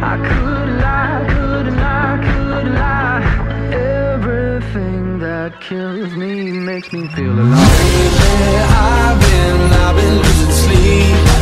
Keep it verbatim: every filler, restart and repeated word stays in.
I could lie, could lie, could lie. Everything that kills me makes me feel alive. Lately I've been, I've been losing sleep.